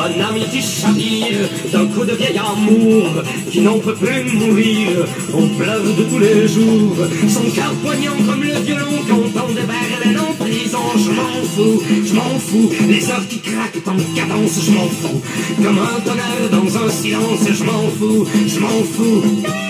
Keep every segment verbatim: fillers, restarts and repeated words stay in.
Un ami qui chavire d'un coup de vieil amour, qui n'en peut plus mourir, on pleure de tous les jours. Son cœur poignant comme le violon qu'entend des Berlin en prison. Je m'en fous, je m'en fous, les heures qui craquent en cadence, je m'en fous. Comme un tonnerre dans un silence, je m'en fous, je m'en fous.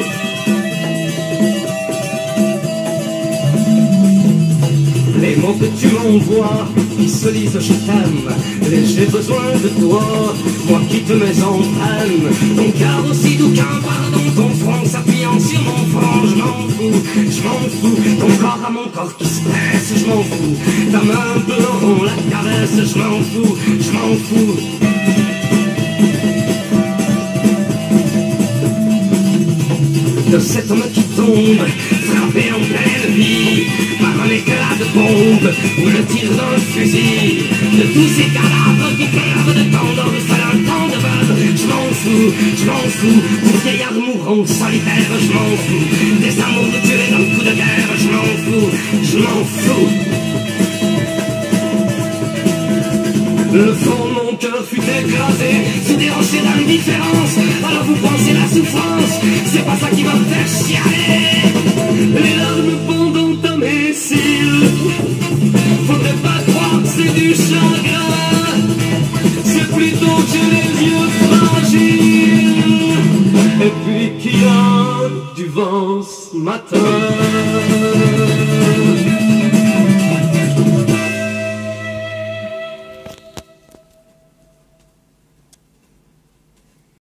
Les mots que tu m'envoies, qui se lisent je t'aime, les j'ai besoin de toi, moi qui te mets en peine. Ton cœur aussi doux qu'un pardon, ton front s'appuyant sur mon front, je m'en fous, je m'en fous. Ton corps à mon corps qui se presse, je m'en fous. Ta main bleue, on la caresse, je m'en fous, je m'en fous. De cet homme qui tombe, frappé en pleine vie par un éclat de bombe ou le tir d'un fusil, de tous ces cadavres qui pleurent de tant d'orphelins, tant de veuves, je m'en fous, je m'en fous. Des vieillards mourants solitaires, je m'en fous. Des amours tués d'un coup de guerre, je m'en fous, je m'en fous. Le fond de mon cœur fut écrasé sous des rochers d'indifférence. Alors vous pensez la souffrance, c'est pas ça qui va me faire chialer. Les larmes fondant à mes cils, faudrait pas croire que c'est du chagrin, c'est plutôt que j'ai les yeux fragiles. Et puis qu'il y a du vent ce matin.